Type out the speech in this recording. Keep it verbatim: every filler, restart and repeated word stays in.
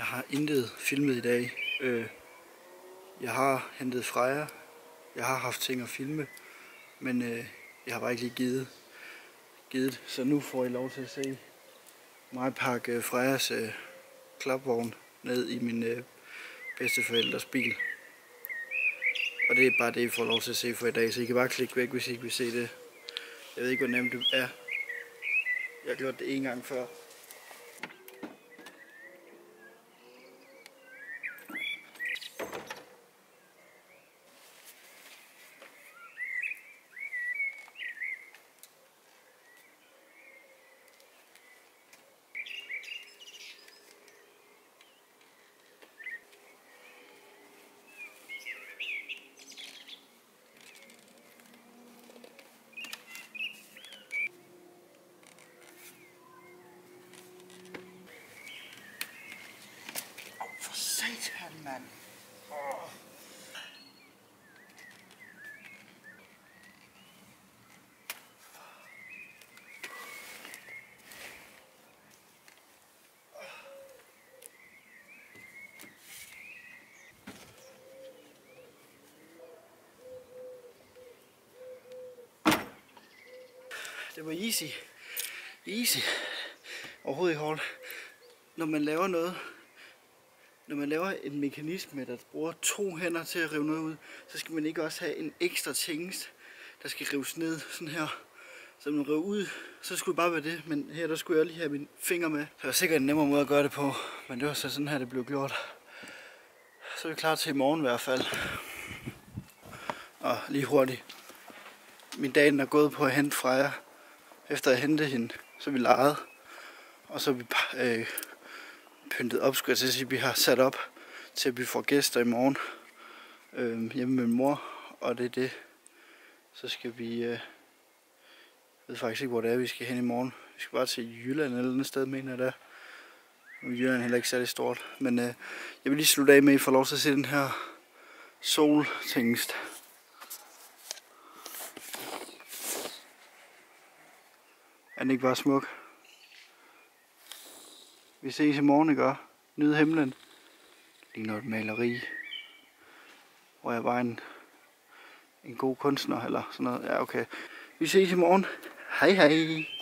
Jeg har intet filmet i dag. Øh, jeg har hentet Freja. Jeg har haft ting at filme, men øh, jeg har bare ikke lige givet, givet. Så nu får I lov til at se mig pakke øh, Frejas øh, klapvogn ned i min øh, bedsteforældres bil. Og det er bare det, I får lov til at se for i dag, så I kan bare klikke væk, hvis I ikke vil se det. Jeg ved ikke, hvor nemt det er. Jeg har gjort det en gang før. Satan, mand. Oh. Det var easy. Easy. Overhovedet ikke hårdt. Når man laver noget, Når man laver en mekanisme, der bruger to hænder til at rive noget ud, så skal man ikke også have en ekstra tingest, der skal rives ned sådan her. Så når man river ud, så skulle det bare være det, men her der skulle jeg lige have mine fingre med. Det var sikkert en nemmere måde at gøre det på, men det var så sådan her, det blev gjort. Så er vi klar til i morgen i hvert fald. Og lige hurtigt. Min dag er gået på at hente Freja. Efter at hente hende, så er vi leget. Og så er vi øh, pyntet op, skulle jeg til at sige. Vi har sat op til, at vi får gæster i morgen øh, hjemme med min mor, og det er det. Så skal vi, øh, jeg ved faktisk ikke, hvor det er, vi skal hen i morgen. Vi skal bare til Jylland eller et eller andet sted, mener jeg da. Jylland er heller ikke særlig stort, men øh, jeg vil lige slutte af med, at I får lov til at se den her soltingest. Er den ikke bare smuk? Vi ses i morgen, ikke? Nyd himlen. Lige noget maleri. Hvor jeg var en, en god kunstner, eller sådan noget. Ja, okay. Vi ses i morgen. Hej hej.